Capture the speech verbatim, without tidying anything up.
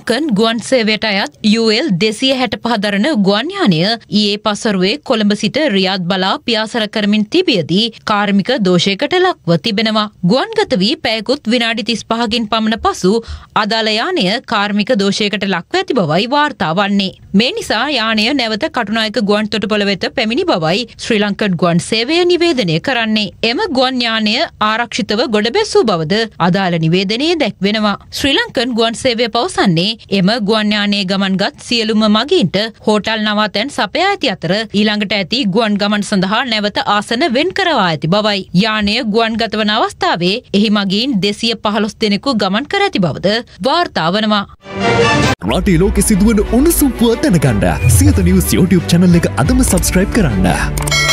Lankan ගුවන් සේවයට අයත් යූ එල් දෙසිය හැටපහ දරන ගුවන් යානය ඊයේ පසරුවේ කොළඹ සිට රියාද් බලා පියාසර කරමින් තිබියදී කාර්මික දෝෂයකට ලක්ව තිබෙනවා. ගුවන්ගත වී පැයකුත් විනාඩි තිස් පහකින් පමණ පසු අදාළ යානය කාර්මික දෝෂයකට ලක්ව ඇති බවයි වාර්තා වන්නේ. මේ නිසා යානය නැවත කටුනායක ගුවන් තොටුපළ වෙත පැමිණි බවයි ශ්‍රී ලංකන් ගුවන් සේවය නිවේදනය කරන්නේ. එම ගුවන් යානය ආරක්ෂිතව ගොඩ බැසූ බවද අදාළ නිවේදනයේ දැක්වෙනවා. ශ්‍රී ලංකන් ගුවන් සේවය පවසන්නේ එම ගුවන් යානයේ ගමන්ගත් සියලුම මගීන්ට හෝටල් නවාතැන් සපයා ඇති අතර ඊළඟට ඇති ගුවන් ගමන් සඳහා නැවත ආසන වෙන් කරවා ඇති බවයි. යානය ගුවන්ගත වන අවස්ථාවේ එහි මගීන් දෙසිය පහළොස් දෙනෙකු ගමන් කර ඇති බවද වාර්තා වනවා. රටේ ලෝකෙ සිදුවන උණුසුම් පුවත් දැනගන්න සියත නිවුස් YouTube channel එක අදම subscribe කරන්න.